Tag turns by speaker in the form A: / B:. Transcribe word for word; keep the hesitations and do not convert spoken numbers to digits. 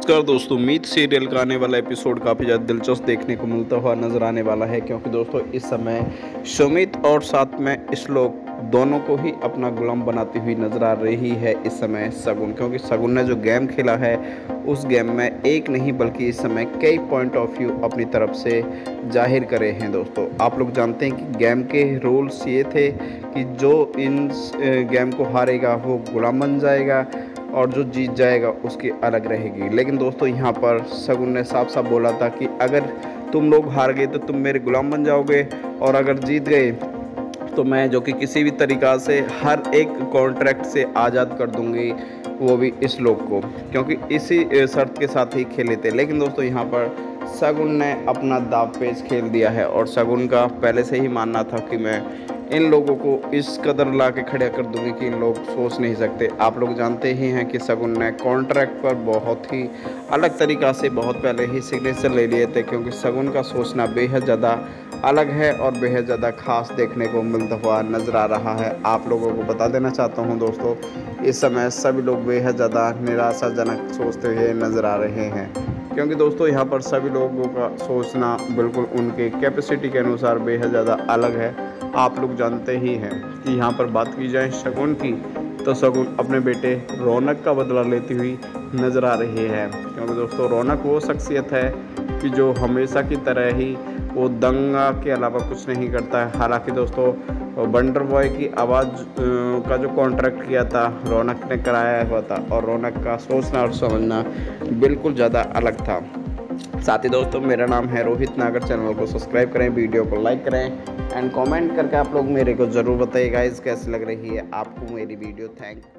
A: नमस्कार दोस्तों, मीत सीरियल का आने वाला एपिसोड काफ़ी ज़्यादा दिलचस्प देखने को मिलता हुआ नज़र आने वाला है, क्योंकि दोस्तों इस समय सुमित और साथ में श्लोक दोनों को ही अपना गुलाम बनाती हुई नज़र आ रही है इस समय शगुन। क्योंकि शगुन ने जो गेम खेला है उस गेम में एक नहीं बल्कि इस समय कई पॉइंट ऑफ व्यू अपनी तरफ से जाहिर करे हैं। दोस्तों आप लोग जानते हैं कि गेम के रूल्स ये थे कि जो इन गेम को हारेगा वो गुलाम बन जाएगा और जो जीत जाएगा उसकी अलग रहेगी। लेकिन दोस्तों यहाँ पर शगुन ने साफ साफ बोला था कि अगर तुम लोग हार गए तो तुम मेरे गुलाम बन जाओगे, और अगर जीत गए तो मैं जो कि किसी भी तरीक़ा से हर एक कॉन्ट्रैक्ट से आज़ाद कर दूंगी, वो भी इस लोग को, क्योंकि इसी शर्त के साथ ही खेले थे। लेकिन दोस्तों यहाँ पर शगुन ने अपना दाव पेच खेल दिया है, और शगुन का पहले से ही मानना था कि मैं इन लोगों को इस कदर ला के खड़ा कर दूंगी कि इन लोग सोच नहीं सकते। आप लोग जानते ही हैं कि शगुन ने कॉन्ट्रैक्ट पर बहुत ही अलग तरीक़ा से बहुत पहले ही सिग्नेचर ले लिए थे, क्योंकि शगुन का सोचना बेहद ज़्यादा अलग है और बेहद ज़्यादा खास देखने को मिलता हुआ नज़र आ रहा है। आप लोगों को बता देना चाहता हूं दोस्तों, इस समय सभी लोग बेहद ज़्यादा निराशाजनक सोचते हुए नज़र आ रहे हैं, क्योंकि दोस्तों यहाँ पर सभी लोगों का सोचना बिल्कुल उनके कैपेसिटी के अनुसार बेहद ज़्यादा अलग है। आप लोग जानते ही हैं कि यहाँ पर बात की जाए शगुन की, तो शगुन अपने बेटे रौनक का बदला लेती हुई नज़र आ रही है। क्योंकि दोस्तों रौनक वो शख्सियत है कि जो हमेशा की तरह ही वो दंगा के अलावा कुछ नहीं करता है। हालांकि दोस्तों वंडर बॉय की आवाज़ का जो कॉन्ट्रैक्ट किया था रौनक ने कराया हुआ था, और रौनक का सोचना और समझना बिल्कुल ज़्यादा अलग था। साथ ही दोस्तों मेरा नाम है रोहित नागर, चैनल को सब्सक्राइब करें, वीडियो को लाइक करें एंड कमेंट करके आप लोग मेरे को ज़रूर बताइएगा इस कैसी लग रही है आपको मेरी वीडियो। थैंक